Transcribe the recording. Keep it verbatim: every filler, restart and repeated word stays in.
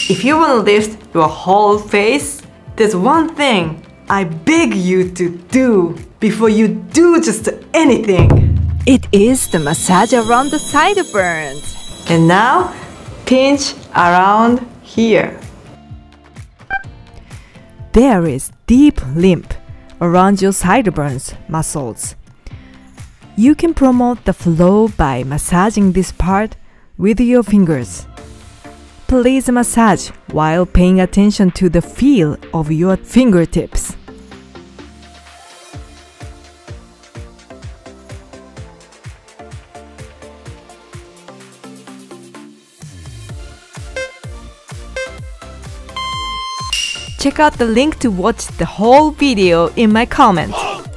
If you want to lift your whole face, there's one thing I beg you to do before you do just anything. It is the massage around the sideburns. And now, pinch around here. There is deep lymph around your sideburns muscles. You can promote the flow by massaging this part with your fingers. Please massage while paying attention to the feel of your fingertips. Check out the link to watch the whole video in my comments.